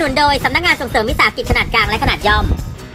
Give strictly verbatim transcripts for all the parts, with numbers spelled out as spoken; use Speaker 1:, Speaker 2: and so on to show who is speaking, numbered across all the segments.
Speaker 1: นุนโดยสำนักงานส่งเสริมวิสาหกิจขนาดกลางและขนาดย่อม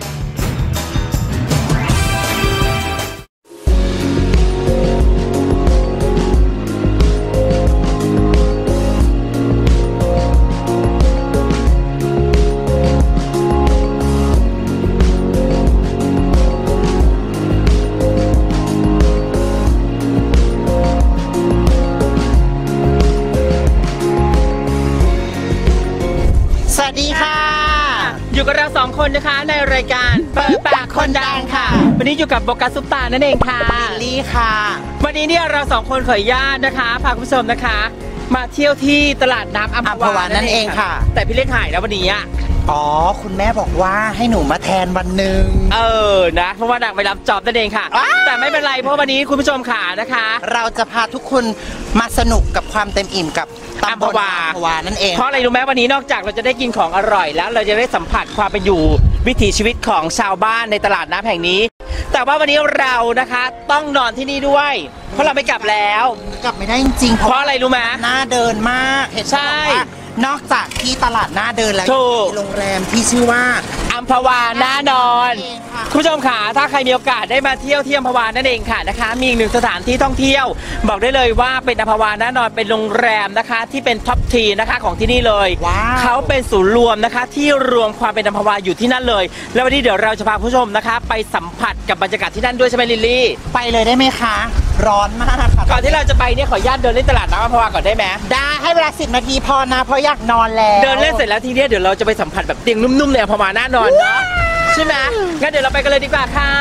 Speaker 2: สวัสดีค่ะ
Speaker 3: อยู่กับเราสองคนนะคะในรายการเปิดปากคนดังค่ะวันนี้อยู่กับโบกัสซุปตานั่นเองค่ะ
Speaker 2: ลี่ค่ะ
Speaker 3: วันนี้เนี่ยเราสองคนขออนุญาตนะคะพาคุณผู้ชมนะคะมาเที่ยวที่ตลาดน้ำอัมพวานั่นเองค่ะแต่พี่เล็กหายแล้ววันนี้อ่ะ
Speaker 2: อ๋อคุณแม่บอกว่าให้หนูมาแทนวันหนึ่ง
Speaker 3: เออนะเพราะว่านางไปรับจอบนั่นเองค่ะแต่ไม่เป็นไรเพราะวันนี้คุณผู้ชมขานะคะ
Speaker 2: เราจะพาทุกคนมาสนุกกับความเต็มอิ่มกับ
Speaker 3: อัมพวา
Speaker 2: อัมพวานั่นเอง
Speaker 3: เพราะอะไรรู้ไหมวันนี้นอกจากเราจะได้กินของอร่อยแล้วเราจะได้สัมผัสความเป็นอยู่วิถีชีวิตของชาวบ้านในตลาดน้ำแห่งนี้แต่ว่าวันนี้เรานะคะต้องนอนที่นี่ด้วยเพราะเราไม่กลับแล้ว
Speaker 2: กลับไม่ได้จริงๆ
Speaker 3: เพราะอะไรรู้ไหม
Speaker 2: น่าเดินมาก
Speaker 3: ใช่
Speaker 2: นอกจากที่ตลาดน่าเดินแล้ว
Speaker 3: มี
Speaker 2: โรงแรมที่ชื่อว่า
Speaker 3: อัมพวาน่านอนคุณผู้ชมค่ะถ้าใครมีโอกาสได้มาเที่ยวที่อัมพวานั่นเองค่ะนะคะมีอีกหนึ่งสถานที่ท่องเที่ยวบอกได้เลยว่าเป็นอัมพวาน่านอนเป็นโรงแรมนะคะที่เป็นท็อปทีนะคะของที่นี่เลยเขาเป็นศูนย์รวมนะคะที่รวมความเป็นอัมพวาอยู่ที่นั่นเลยแล้ววันนี้เดี๋ยวเราจะพาผู้ชมนะคะไปสัมผัสกับบรรยากาศที่นั่นด้วยใช่ไหมลิลลี่
Speaker 2: ไปเลยได้ไหมคะร้อนมากค่ะ
Speaker 3: ก่อนที่เราจะไปเนี่ยขออนุญาตเดินเล่นตลาดน้ำอัมพวาก่อนได้ไหม
Speaker 2: ได้ให้เวลาสิบนาทีพอนะเพราะอยากนอนแล้ว
Speaker 3: เดินเล่นเสร็จแล้วทีนี้เดี๋ยวเราจะไปสัมผัสแบบเตียงนุ่มๆในอัมพวาน่านอนเนาะใช่ไหมงั้นเดี๋ยวเราไปกันเลยดีกว่าค่ะ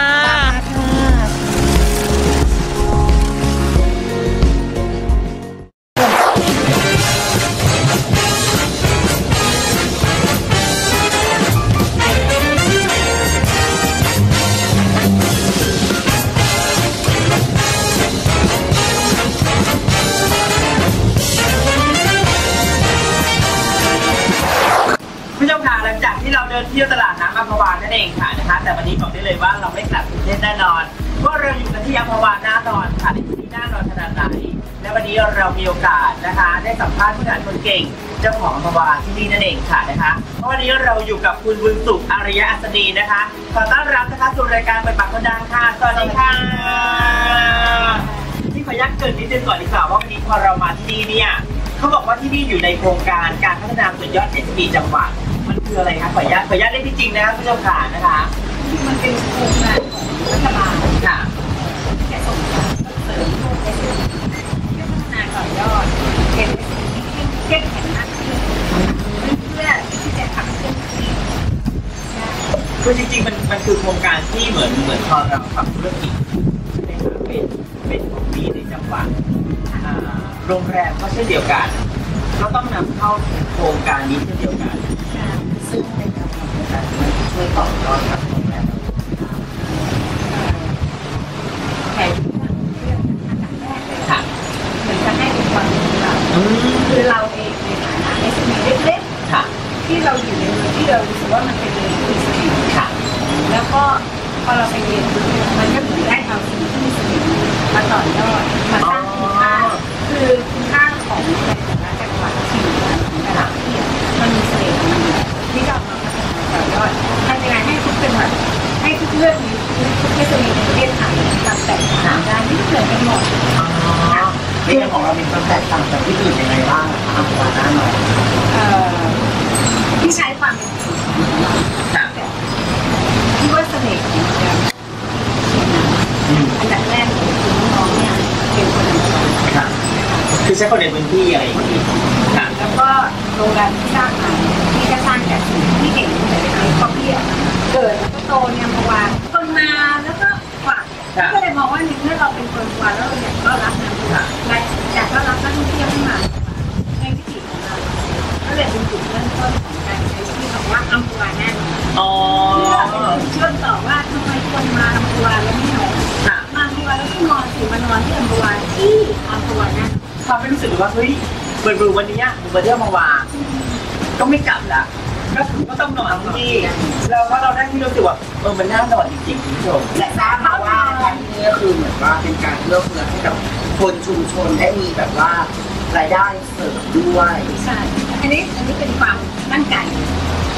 Speaker 3: ผู้ชมค่ะหลังจากที่เราเดินเที่ยวตลาดน้ำอัมพวานั่นเองค่ะนะคะแต่วันนี้บอกได้เลยว่าเราไม่กลับกรุงเทพแน่นอนเพราะเราอยู่กันที่อัมพวาน่านอนค่ะที่นี่น่านอนขนาดไหนและวันนี้เรามีโอกาสนะคะได้สัมภาษณ์ผู้บริหารคนเก่งเจ้าของอัมพวาที่นี่นั่นเองค่ะนะคะเพราะวันนี้เราอยู่กับคุณบุญสุขอารยะอัศนีนะคะขอต้อนรับนะคะสู่รายการเปิดปากคนดังค่ะสวัสดีค่ะที่ขออนุญาตเกริ่นนิดนึงก่อนดีกว่าว่าวันนี้พอเรามาที่นี่เนี่ยเขาบอกว่าที่นี่อยู่ในโครงการการพัฒนาสุดยอด เอส เอ็ม อี จังหวัดมันคืออะไรคะขออนุญาตขออนุญาตได้ที่จริงนะครับผู้ชมขานะคะ
Speaker 4: มันเป็นโครงการของรัฐบาล
Speaker 3: ค่ะ
Speaker 4: แก่ส่งเสริมพวก เอส เอ็ม อี เพื่อพัฒนาต่อยอดเป็น เอส เอ็ม อี ที่เข้มแข็งมากขึ้นเพื่อที่จะขับเคลื่อนธุรกิจ
Speaker 3: คือจริงๆมันมันคือโครงการที่เหมือนเหมือนพอเราทำธุรกิจเป็นเป็นของดีในจังหวัดโรงแรมก็เช่นเดียวกันก็ต้องนำเข้าโครงการนี้เช่นเดียวกัน
Speaker 2: ซึ่งในการทำโครงการนี้ช่วยต่อยอดกับโรงแรม
Speaker 4: แผนเรื่องเรื่องอันดับแรกเลยค่ะเหมือนจะให้เป็นความรู้เราคือเราเองในฐานะ เอส เอ็ม อี เล็กๆที่เราอยู่ในเมืองที่เรารู้สึกว่ามันเป็นเมืองที่มีเสน่ห์แล้วก็พอเราไปเรียนมันก็เหมือนได้เอาสิ่งที่มีเสน่ห์มาต่อยอดมาสร้างคุณค่าคือคุณค่าของแต่ละจังหวัดที่ของแต่ละที่มันมีเสน่ห์ของมันที่เรามาพัฒนาต่อยอดทำยังไงให้ทุกจังหวัดให้ทุกเรื่องนี้ทุกเทศนีในประเทศไทยกับแตกต่างกันไม่เหมือนกันหมด
Speaker 2: เรื่องของเรามีความแตกต่างจากที่อื่นยังไงบ้างอัมพวาน่านอน
Speaker 4: ที่ใช้ความเป็นจริงที่ว่าเสน่ห์ของมันอันดับแรกคือน้องเนี่ยเป็นคนในจังหวัด
Speaker 3: คือใช้คนในพื้นที่อะไรอย่างนี้
Speaker 4: แล้วก็โรงแรมที่สร้างมาที่จะสร้างจากสิ่งที่เก่งตั้งแต่เด็กๆเพราะพี่เกิดแล้วก็โตเนี่ยอัมพวาคนมาแล้วก็ฝากก็เลยมองว่าเมื่อเราเป็นคนอัมพวาแล้วเราอยากต้อนรับนักท่องเที่ยวอยากต้อนรับนักท่องเที่ยวให้มาในวิถีของเราก็เลยเป็นจุดเริ่มต้นของการใช้ชื่อของว่าอัมพวาน่านอนเพื่อเชื่อมต่อว่าทำไมคนมาอัมพวาแล้วไม่นอนมาอัมพวาแล้วที่นอนถึงมานอนที่อัมพวาที่อัมพวาน่าน
Speaker 3: ทำให้รู้สึกว่าเฮ้ยเปิดดูวันนี้ผมมาเที่ยวอัมพวาก็ไม่กลับละก็คือก็ต้องนอนที่นี่แล้วว่าเราได้ที่รู้สึกว่าเออมันน่านอนจริงๆคุณผู้ชม
Speaker 2: และทราบมาว่าที่นี่ก็คือเหมือนว่าเป็นการเลือกเพื่อให้กับคนชุมชนได้มีแบบว่ารายได้เสริมด้วย
Speaker 4: ใช่อันนี้อันนี้เป็นความมั่นใจ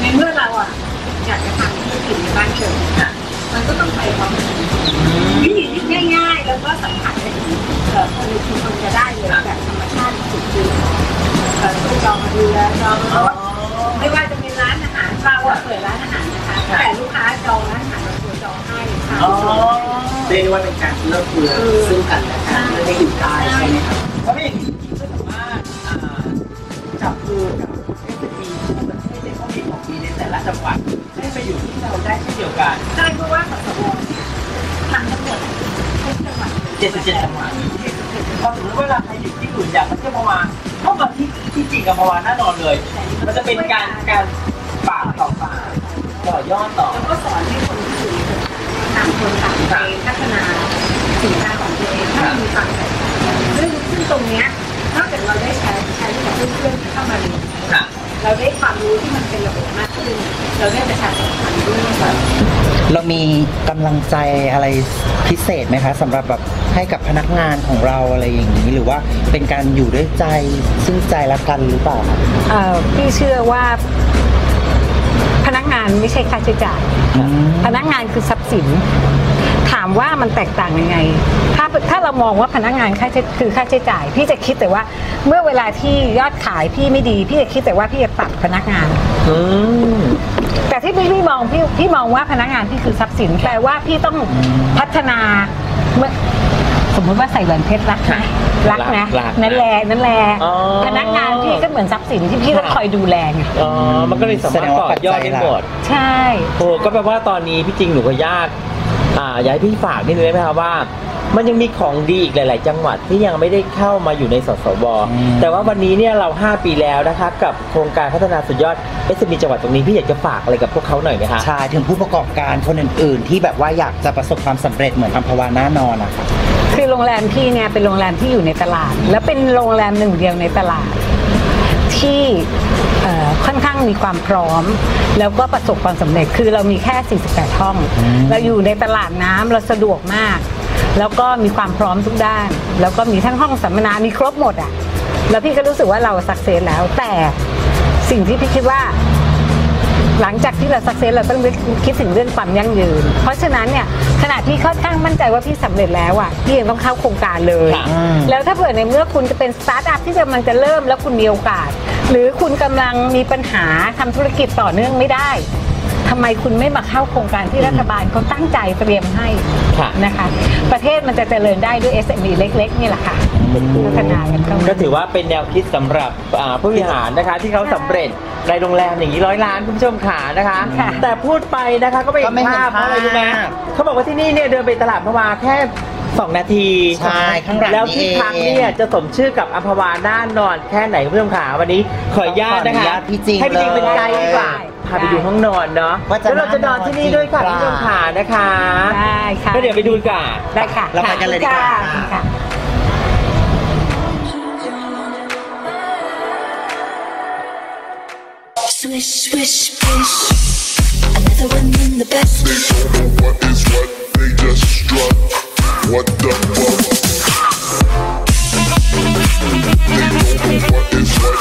Speaker 4: ในเมื่อเราอ่ะอยากจะทำธุรกิจในบ้านเกิดมันก็ต้องไปพร้อมกันวิธีที่ง่ายๆแล้วก็สัมผัสได้ถึงคนในชุมชนจะได้เลยแบบธรรมชาติสุดจริงตู้จองเรือจองรถไม่ว่าจะเป็นร้านอาหารเราเปิดร้านอาหารนะคะแต่ลูกค้าจองร้านอาหารเราตัวจองให้ค่ะ
Speaker 2: เรียกว่าเป็นการเลือกเพื่อซึ่งกันและกันไม่ได้อยู่ได้ใช่ไหมครับ
Speaker 3: เพราะอย่างนี้ก็สามารถจับมือกับเอสพีทั่วประเทศในข้อดีของปีในแต่ละจังหวัดให้ไปอยู่ที่เราได้เช่นเดียวกัน
Speaker 4: ใช่เพราะว่าสสวทำทั้งหมดทุกจังหวัด
Speaker 3: เจ็ดสิบเจ็ดจังหวัดพอสมมติว่าเราใครอยู่ที่อื่นอยากมาเที่ยวพม่าเข้ามาที่ที่จริงกับพม่าแน่นอนเลยมันจะเป็นการการปากต่อปากต่อยอดต่อ
Speaker 4: แล้วก็สอนให้คนที่อยู่ต่างคนต่างไปพัฒนาสินค้าของตัวเองให้มีความแตกต่างซึ่งซึ่งตรงเนี้ยนอกจากเราได้ใช้ใช้กับเพื่อนๆที่เข้ามาเรียนเราได้ความรู้ที่มันเป็นระบบมากขึ้นเราได้ประชาสัมพันธ์ด้วย
Speaker 5: เรามีกำลังใจอะไรพิเศษไหมคะสำหรับแบบให้กับพนักงานของเราอะไรอย่างนี้หรือว่าเป็นการอยู่ด้วยใจซึ่งใจละกันหรือเปล่าครับ
Speaker 6: เอ่อพี่เชื่อว่าพนักงานไม่ใช่ค่าใช้จ่ายพนักงานคือทรัพย์สินถามว่ามันแตกต่างยังไงถ้าถ้าเรามองว่าพนักงานค่าใช้คือค่าใช้จ่ายพี่จะคิดแต่ว่าเมื่อเวลาที่ยอดขายพี่ไม่ดีพี่จะคิดแต่ว่าพี่จะตัดพนักงานแต่ที่พี่พี่มองพี่พี่มองว่าพนักงานพี่คือทรัพย์สินแปลว่าพี่ต้องพัฒนาเมื่อสมมติว่าใส่แหวนเพชรรักไหมรักนะนั่นแหละนั่นแหละพนักงานพี่ก็เหมือนทรัพย์สินที่พี่ต้องคอยดูแลไง
Speaker 7: อ๋อมันก็เลยสามารถต่อยอดได้หมด
Speaker 6: ใช่
Speaker 7: โอ้ก็แปลว่าตอนนี้พี่จริงหนูก็ยากอ่าอยากให้พี่ฝากนิดนึงได้ไหมครับว่ามันยังมีของดีอีกหลายๆจังหวัดที่ยังไม่ได้เข้ามาอยู่ในสสวแต่ว่าวันนี้เนี่ยเราห้าปีแล้วนะคะกับโครงการพัฒนาสุดยอด เอส เอ็ม อี จังหวัดตรงนี้พี่อยากจะฝากอะไรกับพวกเขาหน่อยไหมคะ
Speaker 5: ใช่ถึงผู้ประกอบการคนอื่นๆที่แบบว่าอยากจะประสบความสำเร็จเหมือนอัมพวาน่านอนนะคะ
Speaker 6: คือโรงแรมพี่เนี่ยเป็นโรงแรมที่อยู่ในตลาดและเป็นโรงแรมหนึ่งเดียวในตลาดที่ค่อนข้างมีความพร้อมแล้วก็ประสบความสำเร็จคือเรามีแค่สี่สิบแปดห้องเราอยู่ในตลาดน้ำเราสะดวกมากแล้วก็มีความพร้อมทุกด้านแล้วก็มีทั้งห้องสัมมนามีครบหมดอ่ะแล้วพี่ก็รู้สึกว่าเราสักเซสแล้วแต่สิ่งที่พี่คิดว่าหลังจากที่เราสักเซสเราต้องคิดถึงเรื่องความยั่งยืนเพราะฉะนั้นเนี่ยขณะที่ค่อนข้างมั่นใจว่าพี่สำเร็จแล้วอ่ะพี่ยังต้องเข้าโครงการเลยแล้วถ้าเผื่อในเมื่อคุณจะเป็นสตาร์ทอัพที่กำลังจะเริ่มแล้วคุณมีโอกาสหรือคุณกำลังมีปัญหาทำธุรกิจต่อเนื่องไม่ได้ทำไมคุณไม่มาเข้าโครงการที่รัฐบาลเขาตั้งใจเตรียมให้นะคะประเทศมันจะเจริญได้ด้วย เอส เอ็ม อี เล็กๆนี่แหละค่ะพัฒนากัน
Speaker 7: ก็ถือว่าเป็นแนวคิดสำหรับผู้บริหารนะคะที่เขาสำเร็จในโรงแรมอย่างนี้ร้อยล้านคุณผู้ชมขานะคะแต่พูดไปนะคะก็ไม่เห็นภาพเพราะอะไรรู้ไหมเขาบอกว่าที่นี่เนี่ยเดินไปตลาดพะวาแค่สองนาที
Speaker 5: ใช่ข้างหลัง
Speaker 7: แล้วที่พักเนี่ยจะสมชื่อกับอัมพวาน่านอนแค่ไหนคุณผู้ชมขาวันนี้ขออนุญาตนะคะให้พี่จริงเป็นไกด์ดีกว่าพาไปดูห้องนอนเนาะแล้วเราจะนอนที่นี่ด้วยค่ะคุณผู้ชมขานะคะ
Speaker 6: ได้ค่ะ
Speaker 7: ก็เดี๋ยวไปดูกัน
Speaker 6: ได้ค่ะ
Speaker 5: เราไปกันเลยดีกว่า
Speaker 8: Swish, swish, swish. Another one in the best. They don't know what is what. They just strut. What the fuck? They don't know what is what.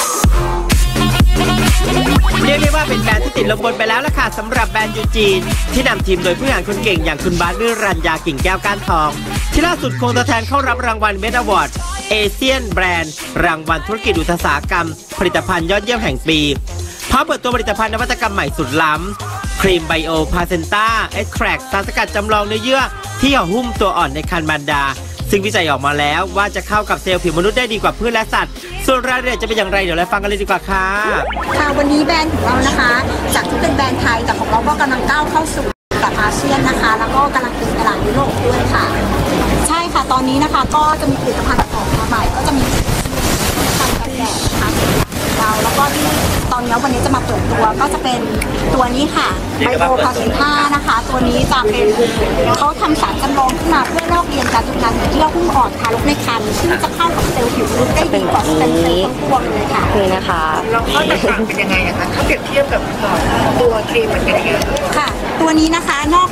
Speaker 3: เรียกได้ว่าเป็นแบรนด์ที่ติดลมบนไปแล้วล่ะค่ะสำหรับแบรนด์ยูจีนที่นำทีมโดยผู้บริหารคนเก่งอย่างคุณบาสนิรัญญากิ่งแก้วก้านทองที่ล่าสุดคงตัวแทนเข้ารับรางวัลเมดอวอร์ดเอเชียนแบรนด์รางวัลธุรกิจอุตสาหกรรมผลิตภัณฑ์ยอดเยี่ยมแห่งปีพร้อมเปิดตัวผลิตภัณฑ์นวัตกรรมใหม่สุดล้ำครีมไบโอพาเซนต้าเอ็กแทรกสารสกัดจำลองเนื้อเยื่อที่ห่อหุ้มตัวอ่อนในครรภ์มารดาซึ่งวิจัยออกมาแล้วว่าจะเข้ากับเซลล์ผิวมนุษย์ได้ดีกว่าพืชและสัตว์ส่วนรายละเอียดจะเป็นอย่างไรเดี๋ยวเราฟังกันเลยดีกว่าค่ะ
Speaker 9: ค่ะวันนี้แบรนด์ของเรานะคะจากที่เป็นแบรนด์ไทยแต่ของเราก็กำลังก้าวเข้าสู่ตลาดอาเซียนนะคะแล้วก็กำลังเป็นตลาดยุโรปด้วยค่ะใช่ค่ะตอนนี้นะคะก็จะมีผลิตภัณฑ์ออกมาใหม่ก็จะมีผลิตภัณฑ์กันแดดนะคะเราแล้วก็ที่ตอนนี้วันนี้จะมาเปิดตัวก็จะเป็นตัวนี้ค่ะไบโอพาเซนต้านะคะตัวนี้จะเป็นเขาทำสารจำลองขึ้นมาเพื่อลอกเลียนการทำงานของเยื่อหุ้มอ่อนทารกในครรภ์ซึ่งจะเข้ากับเซลล์ผิวมนุษย์ได้ดีกว่าสเต็มเซลล์ทั้งปวงเลยค่ะ
Speaker 1: คือนะคะ
Speaker 4: แล้วก็แตกต่างเป็นยังไงนะคะเขาเปรียบเทียบกับตัวครีมมันเป็นยังไง
Speaker 9: ค่ะตัวนี้นะคะนอกจากจะท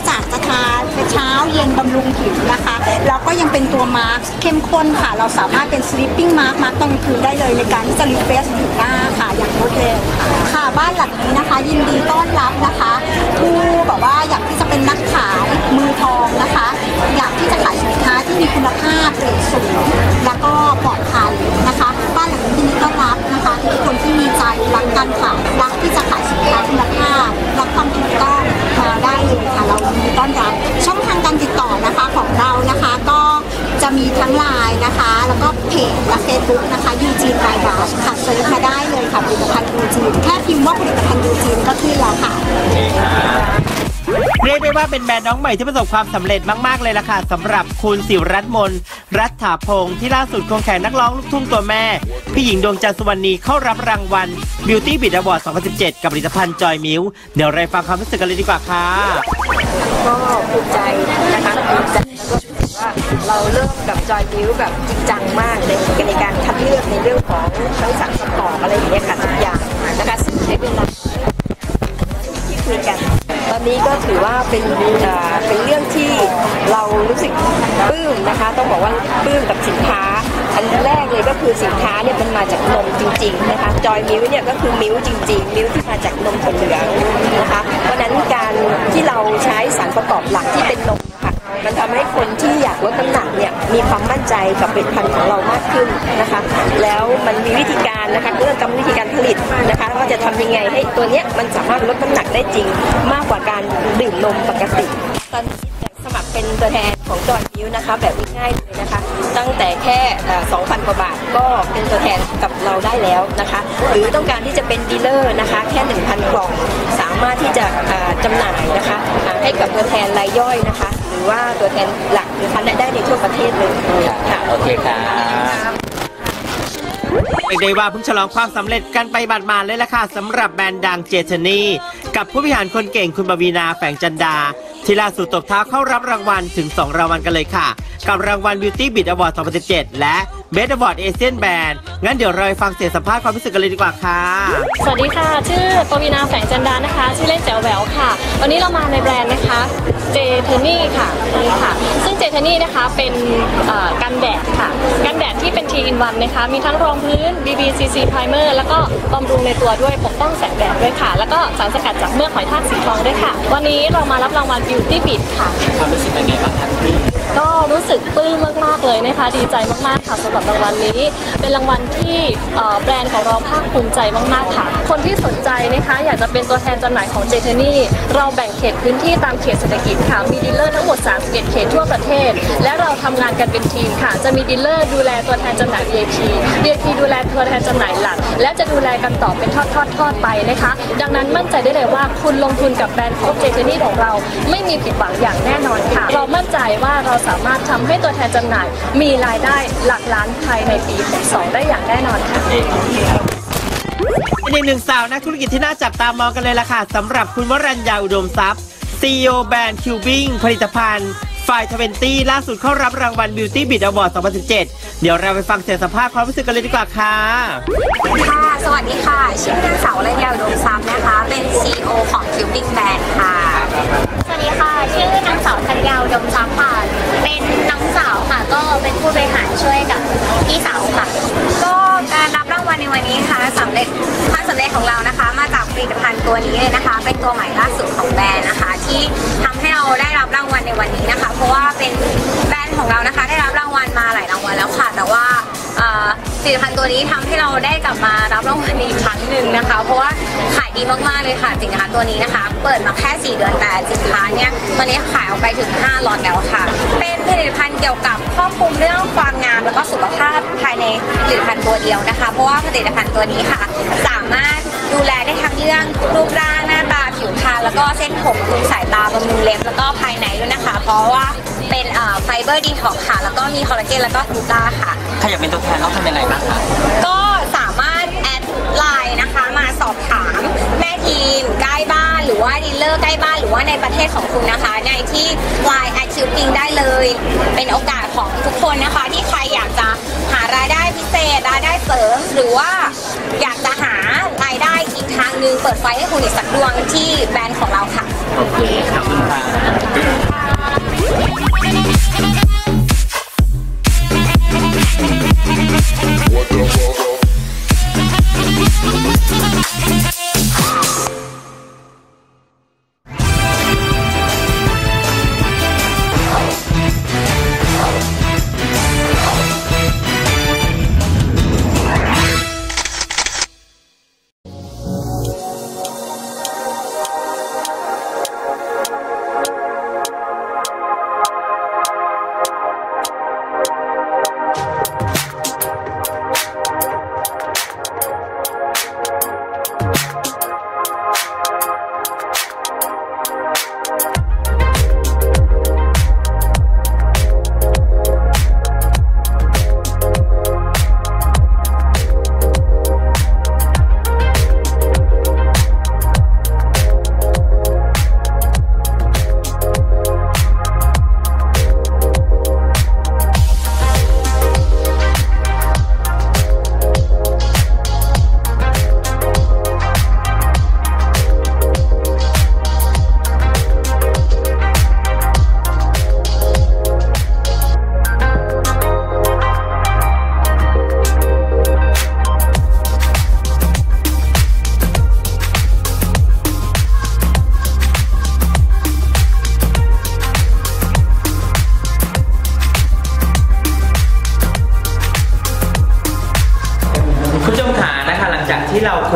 Speaker 9: ทาเช้าเย็นบำรุงผิวนะคะแล้วก็ยังเป็นตัวมาร์คเข้มข้นค่ะเราสามารถเป็น sleeping mask มาร์คตอนกลางคืนได้เลยในการที่จะ refresh ผิวหน้าค่ะอย่างรวดเร็วค่ะค่ะบ้านหลังนี้นะคะยินดีต้อนรับนะคะผู้แบบว่าอยากที่จะเป็นนักขายมือทองนะคะอยากที่จะขายสินค้าที่มีคุณภาพเกรดสูงแล้วก็ปลอดภัยนะคะบ้านหลังนี้ยินดีต้อนรับนะคะทุกคนที่มีใจรักการขายรักที่จะขายสินค้าคุณภาพรักความถูกต้องมาได้เลยค่ะเรายินดีต้อนรับช่องทางการติดต่อนะคะของเรานะคะก็จะมีทั้งไลน์นะคะแล้วก็เพจและเฟซบุ๊กนะคะยูจีนไบบัสค่ะเซิร์ชมาได้เลยค่ะผลิตภัณฑ์ยูจีนแค่พิมพ์ว่าผลิตภัณฑ์ยูจีนก็ขึ้นแล้วค่ะ
Speaker 7: เรียกได้ว่าเป็นแบรนด์น้องใหม่ที่ประสบความสำเร็จมากๆเลยล่ะค่ะสำหรับคุณสิวรัตน์มนรัฐาพงศ์ที่ล่าสุดควงแขนนักร้องลูกทุ่งตัวแม่พี่หญิงดวงจันทร์สุวรรณีเข้ารับรางวัล Beauty Beat Award สองพันสิบเจ็ดกับผลิตภัณฑ์จอยมิวเดี๋ยวเราฟังความรู้สึกกันเลยดีกว่าค่ะ
Speaker 10: ก็ภูมิใจนะคะภูมิใจแล้วก็ว่าเราเริ่มกับจอยมิวแบบจริงจังมากในในการคัดเลือกในเรื่องของทั้งสารประกอบอะไรอย่างเงี้ยค่ะทุกอย่างนะคะซึ่งใช้เวลาที่คุยกันตอนนี้ก็ถือว่าเป็นเป็นเรื่องที่เรารู้สึกปลื้มนะคะต้องบอกว่าปลื้มกับสินค้าอันแรกเลยก็คือสินค้าเนี่ยมันมาจากนมจริงๆนะคะจอยมิวเนี่ยก็คือมิวจริงๆมิวที่มาจากนมถั่วเหลืองนะคะเพราะนั้นการที่เราใช้สารประกอบหลักที่เป็นนมค่ะมันทำให้คนที่อยากลดน้ำหนักเนี่ยมีความมั่นใจกับผลิตภัณฑ์ของเรามากขึ้นนะคะแล้วมันมีวิธีการนะคะเรื่องกรรมวิธีการผลิตนะคะว่าจะทำยังไงให้ตัวเนี้ยมันสามารถลดน้ำหนักได้จริงมากกว่าการดื่มนมปกติตอนนี้สมัครเป็นตัวแทนของจอยมิวนะคะแบบง่ายๆเลยนะคะตั้งแต่แค่ สองพัน กว่าบาทก็เป็นตัวแทนกับเราได้แล้วนะคะหรือต้องการที่จะเป็นดีลเลอร์นะคะแค่ หนึ่งพัน กล่องสามารถที่จะจำหน่ายนะคะให้กับตัวแทนรายย่อยนะคะหรือว่าตัวแทนหลักนะคะได้ในทั่วประเทศเลยค่ะ
Speaker 7: โอเคครับเรียกได้ว่าเพิ่งฉลองความสำเร็จกันไปบาดมาเลยล่ะค่ะสำหรับแบรนด์ดังเจเทนี่กับผู้บริหารคนเก่งคุณปวีณาแฝงจันดาที่ล่าสุดตบเท้าเข้ารับรางวัลถึงสองรางวัลกันเลยค่ะกับรางวัล Beauty Beat Award สองพันสิบเจ็ดและ Best Award Asian Brand งั้นเดี๋ยวเราไปฟังเสียงสัมภาษณ์ความรู้สึกกันเลยดีกว่าค่ะ
Speaker 11: สวัสดีค่ะชื่อปวีณาแฝงจันดานะคะชื่อเล่นแจ๋วแหววค่ะวันนี้เรามาในแบรนด์นะคะเจเทนี่ค่ะนี่ค่ะซึ่งเจเทนี่นะคะเป็นกันแดดค่ะกันแดดที่เป็น ที อิน วัน นะคะมีทั้งรองพื้น บี บี ซี ซี Primer แล้วก็บำรุงในตัวด้วยปกป้องแสงแดดด้วยค่ะแล้วก็สารสกัดจากเมือกหอยทากสีทองด้วยค่ะวันนี้เรามารับรางวัล Beauty Beat ค่ะ
Speaker 7: ความรู้สึกเป็นไงบ้างครับ
Speaker 11: ก็รู้สึกปลื้มมากๆเลยนะคะดีใจมากๆค่ะสำหรับรางวัลนี้เป็นรางวัลที่แบรนด์ของเราภาคภูมิใจมากๆค่ะคนที่สนใจนะคะอยากจะเป็นตัวแทนจำหน่ายของเจเทนี่เราแบ่งเขตพื้นที่ตามเขตเศรษฐกิจค่ะมีดีลเลอร์ทั้งหมดสามสิบเอ็ดเขตทั่วประเทศและเราทำงานกันเป็นทีมค่ะจะมีดีลเลอร์ดูแลตัวแทนจำหน่าย วี ไอ พี วี ไอ พี ดูแลตัวแทนจำหน่ายหลักและจะดูแลกันต่อเป็นทอดๆๆไปนะคะดังนั้นมั่นใจได้เลยว่าคุณลงทุนกับแบรนด์ของเจเทนี่ของเราไม่มีผิดหวังอย่างแน่นอนค่ะเรามั่นใจว่าเราสามารถทำให้ตัวแทนจำหน่ายมีรายได้หลักล้านภายในปีหกสิบสองได้อย่างแน่นอนค่ะ
Speaker 7: เป็นอีกหนึ่งสาวนักธุรกิจที่น่าจับตามองกันเลยล่ะค่ะสำหรับคุณวรัญญาอุดมทรัพย์ ซี อี โอ แบรนด์คิวบิ้งผลิตภัณฑ์ไฟทเวนตี้ล่าสุดเข้ารับรางวัล Beauty Beat Award สองพันสิบเจ็ดเดี๋ยวเราไปฟังเสียงสัมภาษณ์ความรู้สึกกันเลยดีกว่าค่ะ
Speaker 10: ค่ะสวัสดีค่ะชื่อนางสาววรัญญาอุดมทรัพย์นะคะเป็น ซี อี โอ ของคิวบิ้งแบรนด์ค่ะ
Speaker 11: สวัสดีค่ะชื่อนางสาวธัญญาอุดมทรัพย์ค่ะเป็นน้องสาวค่ะก็เป็นผู้บริหารช่วยกับพี่สาวค่ะ
Speaker 10: ก็การรับรางวัลในวันนี้ค่ะสำเร็จความสำเร็จของเรานะคะมาจากผลิตภัณฑ์ตัวนี้เลยนะคะเป็นตัวใหม่ล่าสุดของแบรนด์นะคะที่ทำให้เราได้รับรางวัลในวันนี้นะคะเพราะว่าเป็นแบรนด์ของเรานะคะได้รับรางวัลมาหลายรางวัลแล้วค่ะแต่ว่าผลิตภัณฑ์ตัวนี้ทำให้เราได้กลับมารับรางวัลอีกครั้งหนึ่งนะคะเพราะว่าขายดีมากๆเลยค่ะสินค้าตัวนี้นะคะเปิดมาแค่สี่เดือนแต่สินค้าเนี่ยตอนนี้ขายออกไปถึงห้าล็อตแล้วค่ะเป็นผลิตภัณฑ์เกี่ยวกับครอบคลุมเรื่องความงามแล้วก็สุขภาพภายในผลิตภัณฑ์ตัวเดียวนะคะเพราะว่าผลิตภัณฑ์ตัวนี้ค่ะสามารถดูแลได้ทั้งเรื่องรูปร่างหน้าตาผิวพรรณแล้วก็เส้นผมบำรุงสายตาบำรุงเล็บแล้วก็ภายในด้วยนะคะเพราะว่าเป็นไฟเบอร์ดีท็อกซ์ค่ะแล้วก็มีคอลลาเจนแล้วก็กลูต้าค่ะ
Speaker 7: ถ้าอยากเป็นตัวแทนต้องทำยังไงบ้างคะ
Speaker 10: ก็สามารถแอดไลน์นะคะมาสอบถามแม่ทีมใกล้บ้านหรือว่าดีลเลอร์ใกล้บ้านหรือว่าในประเทศของคุณนะคะในที่ไลน์แอดคิวปิงได้เลยเป็นโอกาสของทุกคนนะคะที่ใครอยากจะหารายได้พิเศษรายได้เสริมหรือว่าอยากจะหารายได้อีกทางนึงเปิดไฟให้คุณอีกสักดวงที่แบรนด์ของเราค่ะ
Speaker 7: โอเคขอบคุณค่ะ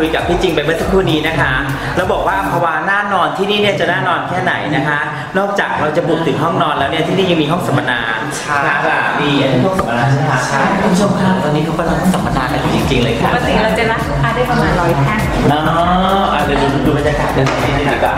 Speaker 7: คุยกับพี่จริงไปเมื่อสักครู่นี้นะคะเราบอกว่าอัมพวาน่านอนที่นี่เนี่ยจะน่านอนแค่ไหนนะคะ นอกจากเราจะบุกถึงห้องนอนแล้วเนี่ยที่นี่ยังมีห้องสัมมนาค่ะมีห้องสัมมนาใช่ไหมคะใช่คุณผู้ชมค่ะตอนนี้เขากำลังสัมมนากันจริงๆเลยค่ะ
Speaker 6: ปกติเราจะรับลูกค้าได้ประมาณร้อยท่าน
Speaker 7: อ๋อเดี๋ยวดูดูบรรยากาศกันนิดนึงดีกว่า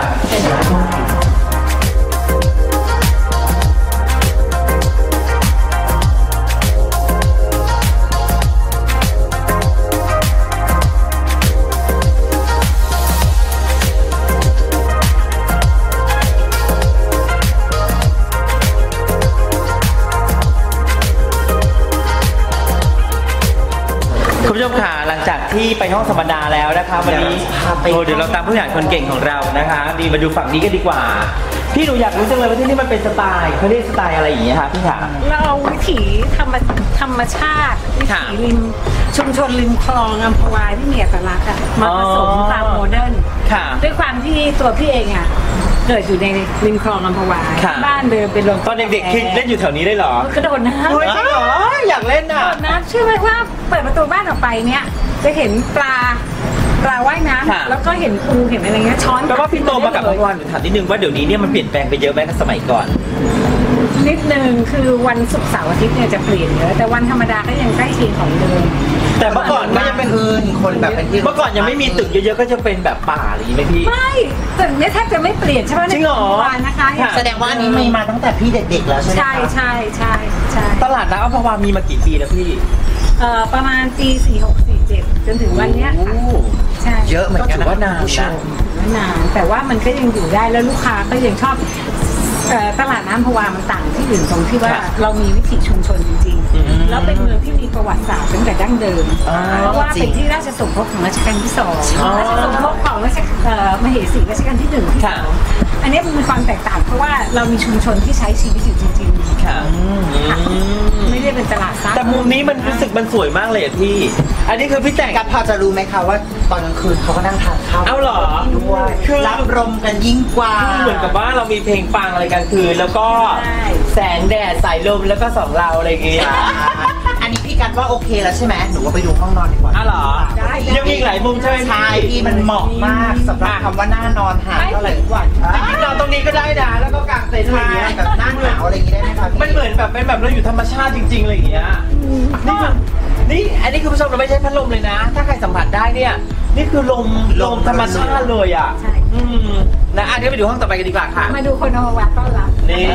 Speaker 7: คุณผู้ชมค่ะหลังจากที่ไปห้องสัมมนาแล้วนะคะวันนี้โอ้เดี๋ยวเราตามผู้ใหญ่คนเก่งของเรานะคะดีมาดูฝั่งนี้กันดีกว่าพี่หนูอยากรู้จังเลยว่าที่นี่มันเป็นสไตล์เขาเรียกสไตล์อะไรอย่างเงี้ยคะพี่ขา
Speaker 6: เราเอาวิถีธรรมธรรมชาติวิถีริมชุมชนริมคลองอัมพวาที่มีเอกลักษณ์อะมาผสมความโมเดิร์นด้วยความที่ตัวพี่เองอะเกิดอยู่ในริมคลองอัมพวาบ้านเดิมเป็นโรง
Speaker 7: ตอนเด็กๆคิดเล่นอยู่แถวนี้ได้หรอก
Speaker 6: ระโดดน้ำ
Speaker 7: เฮ้ยเหรออยากเล่นอ่ะ
Speaker 6: กระโดดน้ำเชื่อไหมว่าเปิดประตูบ้านออกไปเนี่ยจะเห็นปลาปลาว่ายน้ำแล้วก็เห็นปูเห็นอะไรเงี้ยช้อน
Speaker 7: แปลว่าพี่โตมากับอัมพวาถามนิดนึงว่าเดี๋ยวนี้เนี่ยมันเปลี่ยนแปลงไปเยอะไหมสมัยก่อน
Speaker 6: นิดนึงคือวันศุกร์เสาร์อาทิตย์เนี่ยจะเปลี่ยนเยอะแต่วันธรรมดาก็ยังใกล้เคียงของเดิม
Speaker 7: แต่เมื่อก่อนก็ยังเป็น
Speaker 5: คนแบบเป็นที่
Speaker 7: เมื่อก่อนยังไม่มีตึกเยอะๆก็จะเป็นแบบป่าหรือไม่พี่
Speaker 6: ไม่ตึกเนี่ยแทบจะไม่เปลี่ยนใช่ไหม
Speaker 7: จริงเหรอ
Speaker 6: นะคะ
Speaker 5: แสดงว่าอันนี้มีมาตั้งแต่พี่เด็กๆแล้วใช่ไหม
Speaker 6: ใช่ใช่ใช่ใช่
Speaker 7: ตลาดน้ำอัมพวามีมากี่ปีแล้วพี่
Speaker 6: เอ่อประมาณปีสี่หกสี่เจ็ดจนถึงวันเนี้ยค่ะใช่
Speaker 5: เยอะเหมือนกัน
Speaker 7: นะว่านานนะ
Speaker 6: นานแต่ว่ามันก็ยังอยู่ได้แล้วลูกค้าก็ยังชอบตลาดน้ำอัมพวามันต่างที่อื่นตรงที่ว่าเรามีวิถีชุมชนจริงๆแล้วเป็นเมืองที่มีประวัติศาสตร์ตั้งแต่ดั้งเดิมเพราะว่าเป็นที่ราชสมภพของรัชกาลที่สองราชสมภพของรัชมเหสีรัชกาลที่หนึ่งที่สองอันนี้มันมีความแตกต่างเพราะว่าเรามีชุมชนที่ใช้ชีวิตอยู่จริงๆค่ะไม่ได้เป็นตลาดซับ
Speaker 7: แต่มุมนี้มันรู้สึกมันสวยมากเลยอ่ะพี่อันนี้คือพี่แต่ง
Speaker 5: กันพอจะรู้ไหมคะว่าตอนกลางคืนเขาก็นั่งทานข้าว
Speaker 7: เอาหรอ
Speaker 5: ด้วยคือรับลมกันยิ่งกว่า
Speaker 7: เหมือนกับว่าเรามีเพลงฟังอะไรกลางคืนแล้วก็แสงแดดสายลมแล้วก็สองเราอะไรอย่างเงี้ย
Speaker 5: อันนี้พี่กันว่าโอเคแล้วใช่ไหมหนูว่าไปดูห้องนอนดีกว่า
Speaker 7: อ๋อเหรอยังมีอีกหลายมุมใช่ไหม
Speaker 5: ใช่พี่มันเหมาะมากสำหรับคำว่าหน้านอนหาเท่าไหร่วัน
Speaker 7: จริงๆนอนตรงนี้ก็ได้นะแล้วก็กางเต็นท์อะไรอย่างเงี้ย
Speaker 5: แบบหน้าหนาวอะไรอย่างเงี้ยได้ไหมคะ
Speaker 7: มันเหมือนแบบเป็นแบบเราอยู่ธรรมชาติจริงๆอะไรอย่างเงี้ยนี่นี่อันนี้คุณผู้ชมเราไม่ใช่พัดลมเลยนะถ้าใครสัมผัสได้เนี่ยนี่คือลมลมธรรมชาติเลยอ่ะ
Speaker 6: ใช่
Speaker 7: อืมนะอันนี้ไปดูห้องต่อไปกันดีกว่าค่ะ
Speaker 6: มาดูคนอัมพวาต้อนรับ
Speaker 7: นี่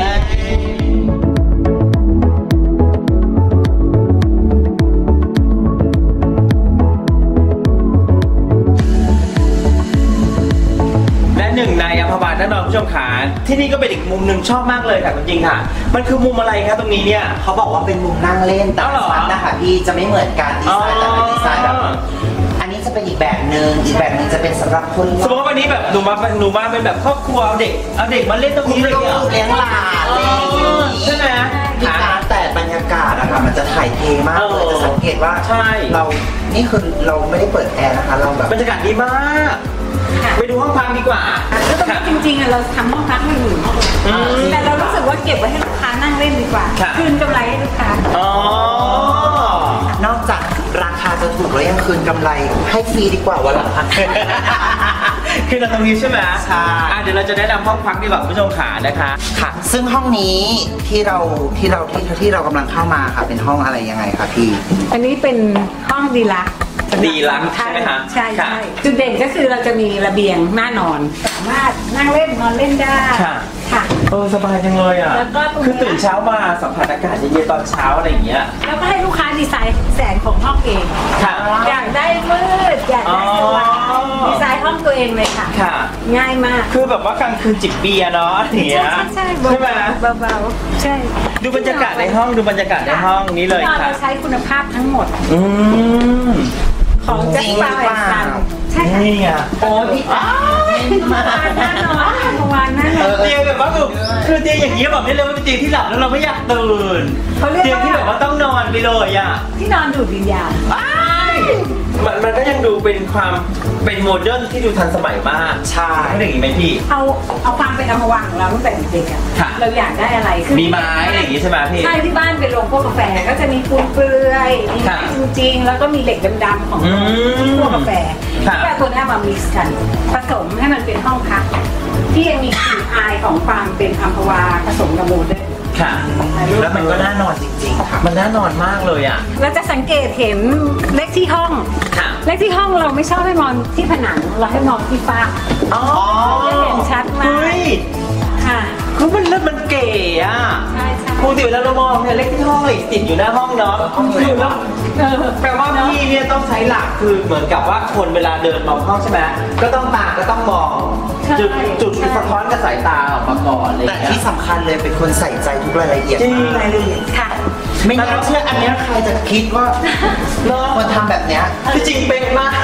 Speaker 7: หนึ่งในอัมพวาแน่นอนผู้ชมขาที่นี่ก็เป็นอีกมุมหนึ่งชอบมากเลยค่ะจริงๆค่ะมันคือมุมอะไรครับตรงนี้เนี่ย
Speaker 5: เขาบอกว่าเป็นมุมนั่งเล่นแต่ละชั้นนะคะพี่จะไม่เหมือนกันดีไซน์แต่ละดีไซน์แบบอันนี้จะเป็นอีกแบบหนึ่งอีกแบบหนึ่งจะเป็นสำหรับคน
Speaker 7: สมมติว่าวันนี้แบบหนูมาหนูมาเป็นแบบครอบครัวเอาเด็กเอาเด็กมาเล่นตรงนี้เลย
Speaker 5: เลี้ยงหลาน
Speaker 7: ใช่ไหม
Speaker 5: แต่บรรยากาศอะค่ะมันจะถ่ายเทมากเลยจะสังเกตว่าเรานี่คือเราไม่ได้เปิดแอร์นะคะเราแบบ
Speaker 7: บรรยากาศดีมากไปดูห้องพักดีกว่า
Speaker 6: แล้วตรงนี้จริงๆอะเราทำห้องพักให้อยู่แต่เรารู้สึกว่าเก็บไว้ให้ลูกค้านั่งเล่นดีกว่าคืนกำไรให้ลูกค้าน
Speaker 5: อกจากราคาจะถูกแล้วยังคืนกำไรให้ฟรีดีกว่าวันละพัน
Speaker 7: คือเราตรงนี้ใช่ไหมใช่เดี๋ยวเราจะแนะนำห้องพักดีกว่าผู้ชมขานะคะ
Speaker 5: ค่ะซึ่งห้องนี้ที่เราที่เราที่ที่เรากำลังเข้ามาค่ะเป็นห้องอะไรยังไงคะพี่
Speaker 6: อันนี้เป็นห้องดีลักซ์
Speaker 7: ดีลักซ์ใช่ไหมคะ
Speaker 6: ใช่ใช่จุดเด่นก็คือเราจะมีระเบียงหน้านอนสามารถนั่งเล่นนอนเล่นได้
Speaker 7: ค่ะค่ะเออสบายจังเลยอ่ะคือตื่นเช้ามาสัมผัสอากาศเย็นๆตอนเช้าอะไรอย่างเงี้ย
Speaker 6: แล้วก็ให้ลูกค้าดีไซน์แสงของห้องเอง
Speaker 7: ค่ะ
Speaker 6: อยากได้มืดอยากได้สว่างดีไซน์ห้องตัวเองเลยค่ะ
Speaker 7: ค่ะ
Speaker 6: ง่ายมาก
Speaker 7: คือแบบว่ากลางคืนจิบเบียร์เนาะอย่างเงี้ย
Speaker 6: ใช่
Speaker 7: ใช่ไหม
Speaker 6: เบาๆใช่
Speaker 7: ดูบรรยากาศในห้องดูบรรยากาศในห้องนี้เลยค่ะ
Speaker 6: เราใช้คุณภาพทั้งหมด
Speaker 7: อืม
Speaker 6: ของแจ็คปาร์ใช่
Speaker 7: นี่ไง
Speaker 5: โอ้พี่อ้าว
Speaker 6: มาแน่นอนเมื่อวานนั่น
Speaker 7: เตียงแบบว่าคือคือเตียงอย่างนี้แบบไม่เลยว่าเป็นเตียงที่หลับแล้วเราไม่อยากตื่นเตียงที่แบบว่าต้องนอนไปเลยอ่ะ
Speaker 6: ที่นอนดูดวิญญาณ
Speaker 7: มันมันก็ยังดูเป็นความเป็นโมเดิร์นที่ดูทันสมัยมาก
Speaker 5: ใช่
Speaker 7: ไม่อย่างนี้ไหมพี่
Speaker 6: เอาเอาความเป็นอัมพวาของเราตั้งแต่เด็กๆอ่ะเราอยากได้อะไร
Speaker 7: มีไม้อย่างนี้ใช่ไหมพี่
Speaker 6: ใช่ที่บ้านเป็นโรงพวกกาแฟก็จะมีปูนเปลือยมีจริงๆแล้วก็มีเหล็กดำๆของพวกกาแฟที่เอาตัวนี้มามิกซ์กันผสมให้มันเป็นห้องพักที่ยังมีกลิ่นอายของความเป็นอัมพวาผสมกับโมเดิร์น
Speaker 7: ค่ะแล้วมันก็น่านอนจริงๆค่ะมันน่านอนมากเลยอ่ะ
Speaker 6: เราจะสังเกตเห็นเลขที่ห้องเลขที่ห้องเราไม่ชอบให้มองที่ผนังเราให้มองที่ฝ้า
Speaker 7: อ๋อ
Speaker 6: จะเห็นชัดมากค่ะ
Speaker 7: คือมันเลิศมันเก๋อ่ะ
Speaker 6: ใช่ใช่
Speaker 7: ปกติเวลาเรามองเนี่ยเลขที่ห้องติดอยู่หน้าห้องเนาะคือแล้วแปลว่าพี่เนี่ยต้องใช้หลักคือเหมือนกับว่าคนเวลาเดินมองห้องใช่ไหมก็ต้องตาก็ต้องมองจุดจุดสะท้อนกับสายตาออกมาก่อนเลย
Speaker 5: แต่ที่สำคัญเลยเป็นคนใส่ใจทุกรายละเอียด
Speaker 6: รายละเอียดค่ะ
Speaker 5: ไม่น่าเชื่ออันนี้ใครจะคิดว่าคนทำแบบเนี้ย
Speaker 7: ที่จริงเป๊ะมาก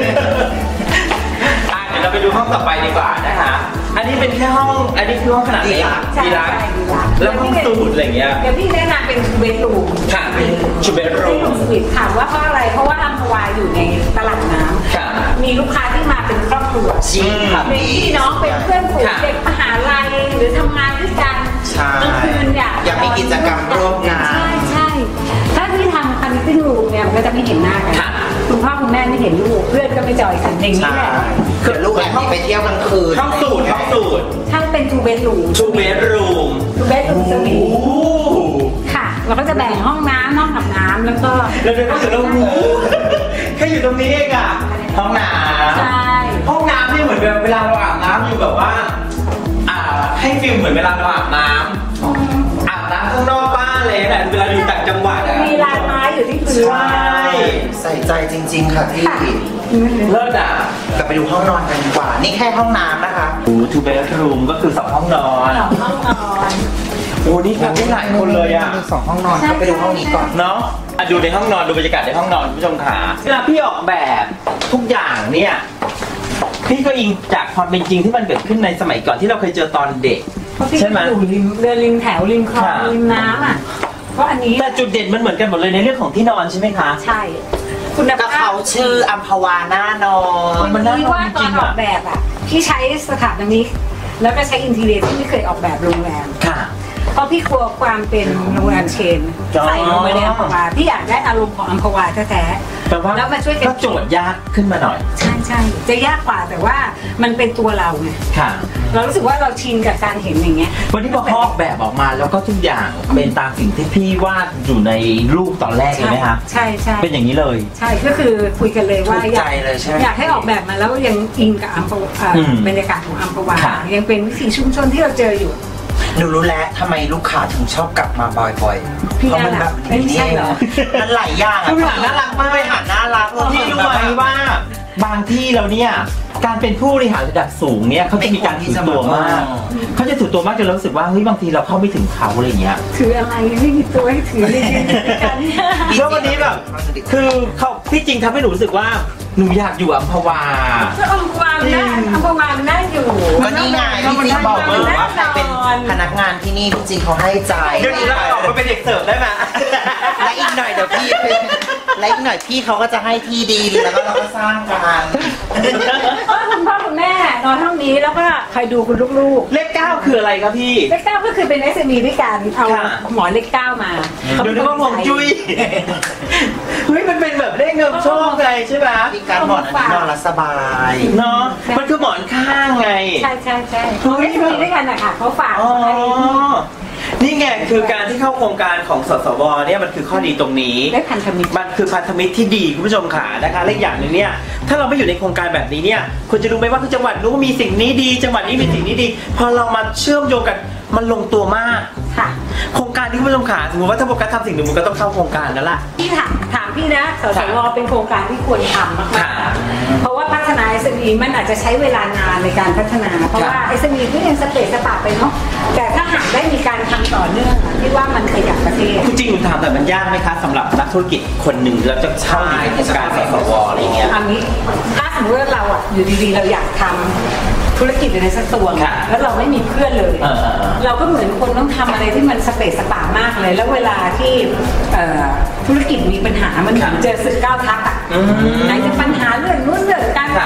Speaker 7: เดี๋ยวเราไปดูห้องต่อไปดีกว่านะคะอันนี้เป็นแค่ห้องอันนี้คือห้องขนาดเล็กดีรักแล้วห้องสูตรอะไรเงี้ย
Speaker 6: เดี๋ยวพี่แนะนำเป็นเบดรูม
Speaker 7: ค่ะเป็นชูเบดรูม
Speaker 6: สวีทถามว่าเพราะอะไรเพราะว่าอัมพวาอยู่ในตลาดน้ำมีลูกค้าที่มาเป็นครอบครัวเป็นพี่น้องเป็นเพื่อนฝูงเด็กมหาลัยหรือทำงานด้วยกันกลางคืนอยาก
Speaker 5: อยากมีกิจกรรมร่วมกัน
Speaker 6: ใช่ใช่ถ้าที่ทำคันติ้งรูมเนี่ยมันก็จะไม่เห็นหน้ากันคุณพ่อคุณแม่ไม่เห็นลูกเพื่อนก็ไม่จอยกันอย่างนี้แหละ
Speaker 5: คือลูกแอบไปเที่ยวกลางคืน
Speaker 7: ห้องสูตรห้องสูตร
Speaker 6: ถ้าเป็นทูเบดรูม
Speaker 7: ทูเบดรูม
Speaker 6: ทูเบดรูมสวีทค่ะเราก็จะแบ่งห้องน้ำห้องอาบน้ำแล้วก็
Speaker 7: แล้วเดี๋ยวก็จะต้องแค่อยู่ตรงนี้เองอ่ะห้องน้ำ
Speaker 6: ใช่
Speaker 7: ห้องน้ำนี่เหมือนเวลาเราอาบน้ำอยู่แบบว่าอ่าให้ฟิลเหมือนเวลาเราอาบน้ำอาบน้ำข้างนอกบ้านเลยแต่เวลาอยู่ต่างจังหวัด
Speaker 6: มีลายไม้อยู่ที่พื้น
Speaker 5: ใส่ใจจริงๆค่ะพี่
Speaker 7: เลิศอ่ะ
Speaker 5: กลับไปดูห้องนอนกันดีกว่านี่แค่ห้องน้ำนะคะ
Speaker 7: โอ้ทูเบดรูมก็คือสองห้องนอน
Speaker 6: สองห้องนอน
Speaker 7: โอ้นี่ทำได้หลายคนเลยอ่ะ
Speaker 5: สองห้องนอนก็ไปดูห้องนี้ก่อน
Speaker 7: เนาะดูในห้องนอนดูบรรยากาศในห้องนอนผู้ชมขาเวลาพี่ออกแบบทุกอย่างเนี่ยพี่ก็อิงจากความเป็นจริงที่มันเกิดขึ้นในสมัยก่อนที่เราเคยเจอตอนเด็ก
Speaker 6: ใช่ไหมอยู่ริมเรือริมแถวริมคลองริมน้ำอ่ะเพราะอันนี้
Speaker 7: แต่จุดเด่นมันเหมือนกันหมดเลยในเรื่องของที่นอนใช่ไหมคะ
Speaker 6: ใช่
Speaker 5: คุณภาพเขาชื่ออัมพวาหน้านอน
Speaker 6: มันน่าว่าตอนออกแบบอ่ะที่ใช้สถาปนิกแล้วก็ใช้อินทีเรียที่ไม่เคยออกแบบโรงแรม
Speaker 7: ค่ะ
Speaker 6: เพราะพี่กลัวความเป็นโรงแรมเชนใส่ลงไปในอัมพวาพี่อยากได้อารมณ์ของอัมพวาแท้ๆแล้วมาช่วยกัน
Speaker 7: โจทย์ยากขึ้นมาหน่อย
Speaker 6: ใช่ใช่จะยากกว่าแต่ว่ามันเป็นตัวเราไง
Speaker 7: ค่ะ
Speaker 6: เรารู้สึกว่าเราชินกับการเห็นอย่างเงี้ย
Speaker 7: วันนี้พอออกแบบออกมาแล้วก็ทุกอย่างเป็นตามสิ่งที่พี่วาดอยู่ในรูปตอนแรกเลยไหมคะ
Speaker 6: ใช่ใช่
Speaker 7: เป็นอย่างนี้เลย
Speaker 6: ใช่ก็คือคุยกันเลยว่า
Speaker 5: อยาก
Speaker 6: อยากให้ออกแบบมาแล้วยังอิงกับอัมพวาบรรยากาศของอัมพวายังเป็นวิถีชุมชนที่เราเจออยู่
Speaker 5: หนูรู้แล้วทำไมลูกค้าถึงชอบกลับมาบ่อยๆเพราะมันแบบนี้เหรอมันหลายอย่างอ่ะ
Speaker 7: น่ารักมากไปหาน่ารักพี่รู้ไหมว่าบางที่เราเนี่ยการเป็นผู้บริหารระดับสูงเนี่ยเขาจะมีการถือตัวมากเขาจะถือตัวมากจนรู้สึกว่าเฮ้ยบางทีเราเข้าไม่ถึงเขาอะไรเงี้ย
Speaker 6: ถืออะไรไม่มีตัวให้ถือเลยกัน
Speaker 7: แล้ววันนี้แบบคือเขาที่จริงทำให้หนูรู้สึกว่าหนูอยากอยู่อัมพวา
Speaker 6: อัมพวาน่าอัมพวาน่าอยู่
Speaker 5: ก็นี่ไงที่จริงบอกอยู่ว่าเป็นพนักงานที่นี่จริงเขาให้ใจ
Speaker 7: เดี๋ยวนี้เราออกมาเป็นเด็กเสิร์ฟได้ไหม
Speaker 5: และอีกหน่อยเดี๋ยวพี่และอีกหน่อยพี่เขาก็จะให้ที่ดีแล้วก็เราก็สร้างกัน
Speaker 6: คุณพ่อคุณแม่นอนห้องนี้แล้วก็ใครดูคุณลูก
Speaker 7: ๆเลขเก้าคืออะไรครับพี่
Speaker 6: เลขเก้าก็คือเป็น เอส เอ็ม อี ด้วยกันเอาหมอนเลขเก้ามา
Speaker 7: ดูนึกว่าหมอนจุ้ยเฮ้ยมันเป็นแบบเลขเงินโชคไงใช่ไหม
Speaker 5: มีการหมอนนอนแล้วสบาย
Speaker 7: เนาะมันคือหมอนข้างไง
Speaker 6: ใช่ใช่ใช่เอส เอ็ม อี ด้วยกันนะคะเขาฝาก
Speaker 7: นี่ไงคือการที่เข้าโครงการของสสวเนี่ยมันคือข้อดีตรงนี้
Speaker 6: ได้พันธมิตร
Speaker 7: มันคือพันธมิตรที่ดีคุณผู้ชมค่ะนะคะและอย่างหนึ่งเนี่ยถ้าเราไม่อยู่ในโครงการแบบนี้เนี่ยคุณจะรู้ไหมว่าคือจังหวัดนู้นมีสิ่งนี้ดีจังหวัดนี้มีสิ่งนี้ดีพอเรามาเชื่อมโยงกันมันลงตัวมาก
Speaker 6: ค่ะ
Speaker 7: โครงการที่คุณผู้ชมขาสมมติว่าถ้าโฟกัสทำสิ่งหนึ่งมันก็ต้องเข้าโครงการนั่นแหละ
Speaker 6: พี่ถามถามพี่นะสสวเป็นโครงการที่ควรทำมากๆเพราะว่าพัฒนา เอส เอ็ม อี มันอาจจะใช้เวลานานในการพัฒนาเพราะว่า เอส เอ็ม อี ก็ยังสเปซสปาไปเนาะแต่ถ้าหากได้มีการทำต่อเนื่องคิดว่ามันขยับประเทศ
Speaker 7: จริงๆหนูถามแต่มันยากไหมคะสำหรับนักธุรกิจคนหนึ่งเราจะเข้าในโครงการสสวอะไรเงี้ย
Speaker 6: อันนี้ถ้าสมมติว่าเราอ่ะอยู่ดีๆเราอยากทำธุรกิจในสักตัวแล้วเราไม่มีเพื่อนเลยเราก็เหมือนคนต้องทำอะไรที่มันสเปซสปามากเลยแล้วเวลาที่ธุรกิจมีปัญหามันเจอสึกก้าวทับอ่ะไหนจะปัญหาเรื่องนู้นเรื่องการตลาด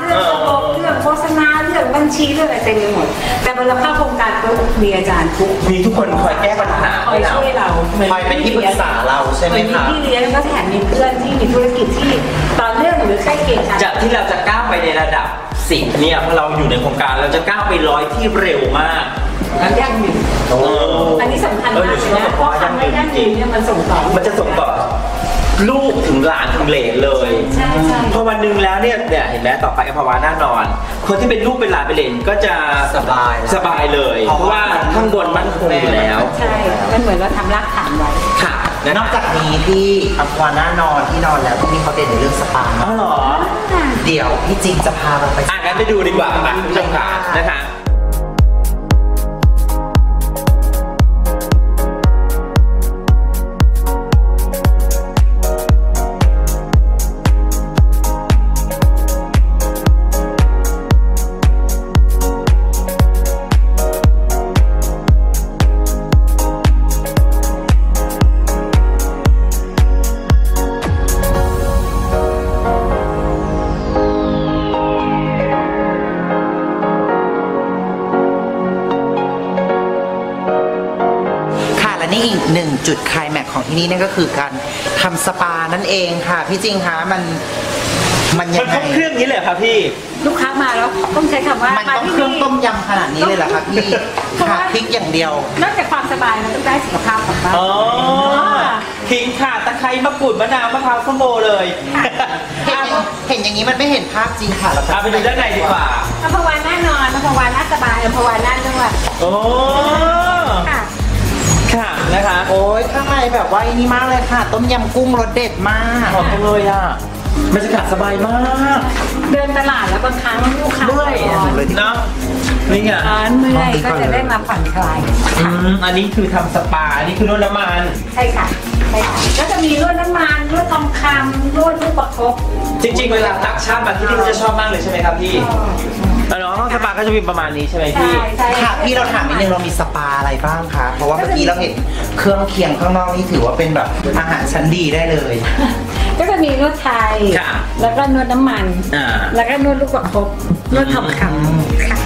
Speaker 6: รื่องระบบเรื่องโฆษณาเรื่องบัญชีเรื่องอะไรเต็มไปหมดแต่พอเราเข้าโครงการปุ๊บมีอาจารย์ทุก
Speaker 7: มีทุกคนคอยแก้ปัญหา
Speaker 6: คอยช่วยเรา
Speaker 5: คอยเป็นที่ปรึกษาเราใช่ไหมคะ
Speaker 6: ที่เลี้ยงก็แถมมีเพื่อนที่มีธุรกิจที่ต่อเนื่องหรือใกล้เคียงกัน
Speaker 7: จากที่เราจะก้าวไปในระดับสิบเนี่ยพอเราอยู่ในโครงการเราจะก้าวไปร้อยที่เร็วมาก
Speaker 6: แล้วยั่งยืนอันนี้สำคัญมากเลยนะเพราะคำว่ายั่งยืนเนี่ยมันส่งต่อ
Speaker 7: มันจะส่งต่อลูกถึงหลานถึงเหลนเลย
Speaker 6: ใช่ใช่
Speaker 7: พอวันหนึ่งแล้วเนี่ยเนี่ยเห็นไหมต่อไปอัมพวาแน่นอน คนที่เป็นลูกเป็นหลานเป็นเหลนก็จะสบายสบายเลยเพราะว่าข้างบนมั่นคงอยู่แล้ว
Speaker 6: ใช่มันเหมือนเราทำรากฐานไว้
Speaker 7: ค่ะ
Speaker 5: นอกจากนี้ที่อัมพวาหน้านอนที่นอนแล้วที่นี่เขาเด่นในเรื่องสปา
Speaker 7: อ๋อเหรอ
Speaker 5: เดี๋ยวพี่จริงจะพาเราไป
Speaker 7: อ่ะงั้นไปดูดีกว่าค่ะคุณผู้ชมค่ะนะคะ
Speaker 5: นี่อีกหนึ่งจุดไคลแม็กซ์ของที่นี่นั่นก็คือการทำสปานั่นเองค่ะพี่จริงคะมันมันยังไง
Speaker 7: มันครบเครื่องนี้เลยครับพี่
Speaker 6: ลูกค้ามาแล้วต้องใช้คำว่า
Speaker 5: มันต้องเครื่องต้มยำขนาดนี้เลยเหรอครับพี่ขาดพริกอย่างเดียวน
Speaker 6: อกจากความสบายมันต้องได้สุขภาพของเรา
Speaker 7: อ๋อขิงข่าตะไคร้มะกรูดมะนาวมะพร้าวส้มโอเลย
Speaker 5: เห็นอย่างนี้มันไม่เห็นภาพจริงค่ะเรา
Speaker 7: เอาไปดูด้านในดีกว่า
Speaker 6: อัมพวาแน่นอนอัมพวาน่าสบายอัมพวาน่านวด
Speaker 7: โอ้ค่ะค่ะนะคะ
Speaker 5: โอ้ยข้างในแบบว่าอันนี้มากเลยค่ะต้มยำกุ้งรสเด็ดมาก
Speaker 7: หอมจังเลยอ่ะบรรยากาศสบายมาก
Speaker 6: เดินตลาดแล้วบางครั้งลูกค้า
Speaker 7: เมื่อยเนาะนี่ไง
Speaker 6: ร้านเมื่อยก็จะได้มาผ่อนคลาย
Speaker 7: อืมอันนี้คือทำสปาอันนี้คือนวดน้ำมัน
Speaker 6: ใช่ค่ะใช่ค่ะก็จะมีนวดน้ำมันนวดทองคำนวดลูกประคบ
Speaker 7: จริงๆเวลาต่างชาติมาที่นี่เขาจะชอบมากเลยใช่ไหมครับพี่แล้วน้องห้องสปาก็จะมีประมาณนี้ใช่ไหมพี่
Speaker 5: ค่ะพี่เราถามนิดนึงเรามีสปาอะไรบ้างคะเพราะว่าเมื่อกี้เราเห็นเครื่องเคียงข้างนอกนี่ถือว่าเป็นแบบอาหารชั้นดีได้เลย
Speaker 6: ก็จะมีนวดไทยแล้วก็นวดน้ำมันแล้วก็นวดลูกประคบนวดทองคำค่ะ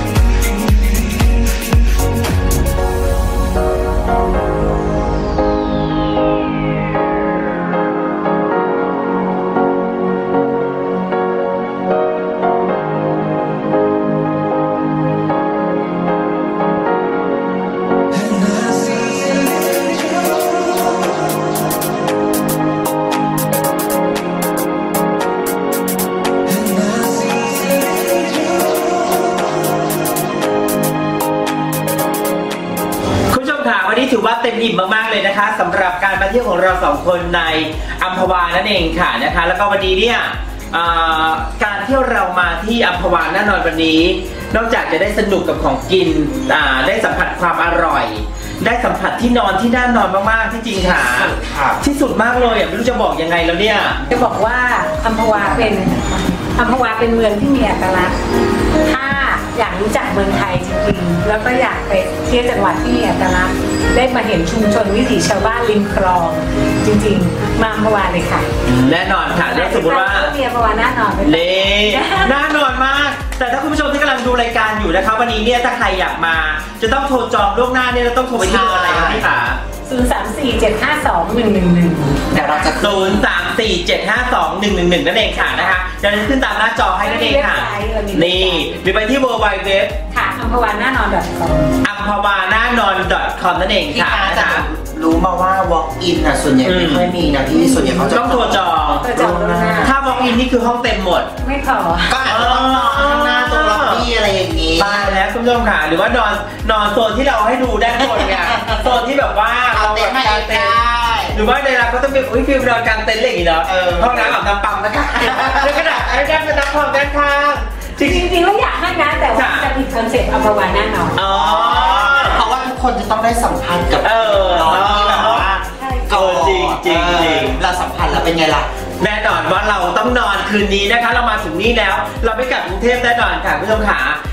Speaker 7: วันนี้ถือว่าเต็มอิ่มมากๆเลยนะคะสำหรับการมาเที่ยวของเราสองคนในอัมพวานั่นเองค่ะนะคะแล้วก็วันนี้เนี่ยการเที่ยวเรามาที่อัมพวาแน่นอนวันนี้นอกจากจะได้สนุกกับของกินได้สัมผัสความอร่อยได้สัมผัสที่นอนที่น่านอนมากๆที่จริงค่ะที่สุดมากเลยอ่ะไม่รู้จะบอกยังไงแล้วเนี่ย
Speaker 6: จะบอกว่าอัมพวาเป็นอัมพวาเป็นเมืองที่มีอัตลักษณ์ถ้าอยากรู้จักเมืองไทยจริงๆแล้วก็อยากไปเที่ยวจังหวัดที่มีอัตลักษณ์ได้มาเห็นชุมชนวิถีชาวบ้านริมคลองจริงๆมาอัมพวาเลยค่ะ
Speaker 7: แน่นอนค่ะได้สมมติว่า
Speaker 6: เมียอัมพวาน่านอน
Speaker 7: เล่น่านอนมากแต่ถ้าคุณผู้ชมที่กำลังดูรายการอยู่นะคะวันนี้เนี่ยถ้าใครอยากมาจะต้องโทรจองล่วงหน้าเนี่ยเราต้องโทรไปที่เบอร์อะไรครับพี่ขา
Speaker 6: ศูนย์ สาม สี่ เจ็ด ห้า สอง หนึ่ง หนึ่ง หนึ่ง
Speaker 5: เดี๋ยวเราจะ
Speaker 7: ศูนย์ สาม สี่ เจ็ด ห้า สอง หนึ่ง หนึ่ง หนึ่งนั่นเองค่ะนะคะเดี๋ยวจะขึ้นตามหน้าจอให้นั่นเองค่ะนี่หรือไปที่ ดับเบิลยู ดับเบิลยู ดับเบิลยู ดับเบิลยู
Speaker 6: ค่ะอัมพวาน่านอน .com
Speaker 7: อัมพวาน่านอน .com นั่นเองค่ะนะคะ
Speaker 5: รู้มาว่า walk in อ่ะส่วนใหญ่ไม่ค่อยมีนะที่ส่วนใหญ่เขาจะ
Speaker 7: ต้องโทรจองถ้า walk in นี่คือห้องเต็มหมด
Speaker 6: ไม่พอ
Speaker 5: ก็อาจจะต้องนอนข้างหน้าตรงล็อบบี้อะไรอย่างนี้
Speaker 7: ตายแล้วคุณผู้ชมค่ะหรือว่านอนนอนโซนที่เราให้ดูด้านบนไงโซนที่แบบว่า
Speaker 5: เราแบบกางเต็นท์
Speaker 7: หรือว่าในร้านก็ต้องมีอุ้ยฟิลนอนกางเต็นท์อะไรอย่างงี้เนาะห้องน้ำแบบน้ำปั๊มนะคะแล้วก็ได้ได้เป็นน้ำพองด้านข้าง
Speaker 6: จริงๆแล้วอยากให้นะแต่ว่าจะมีคอนเซ็ปต์อัมพวาน่านอน
Speaker 7: อ๋อ
Speaker 5: เพราะว่าทุกคนจะต้องได้สัมพันธ์กับนอนที่แบบว่า
Speaker 7: โอ้จริงจริงจริง
Speaker 5: เราสัมพันธ์แล้วเป็นไงล่ะ
Speaker 7: แน่นอนว่าเราต้องนอนคืนนี้นะคะเรามาถึงนี่แล้วเราไม่กลับกรุงเทพแน่นอนค่ะคุณผู้ชมขา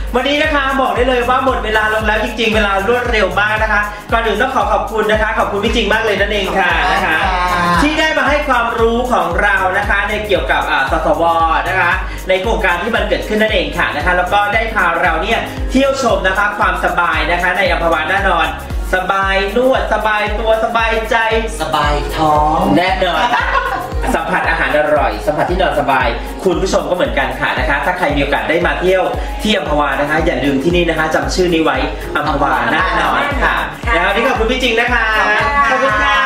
Speaker 7: วันนี้นะคะบอกได้เลยว่าหมดเวลาลงแล้วจริงๆเวลารวดเร็วมากนะคะก่อนอื่นต้องขอขอบคุณนะคะขอบคุณพี่จริงมากเลยนั่นเองค่ะนะคะที่ได้มาให้ความรู้ของเรานะคะในเกี่ยวกับสสวนะคะในโครงการที่มันเกิดขึ้นนั่นเองค่ะนะคะแล้วก็ได้พาเราเนี่ยเที่ยวชมนะคะความสบายนะคะในอัมพวาน่านอนสบายนวดสบายตัวสบายใจ
Speaker 5: สบายท้อง
Speaker 7: แน่นอนสัมผัสอาหารอร่อยสัมผัสที่นอนสบายคุณผู้ชมก็เหมือนกันค่ะนะคะถ้าใครมีโอกาสได้มาเที่ยวที่อัมพวานะคะอย่าลืมที่นี่นะคะจำชื่อนี้ไว้อัมพวาน่านอนค่ะแล้ววันนี้ขอบคุณพี่จริงนะคะขอบคุณค่ะ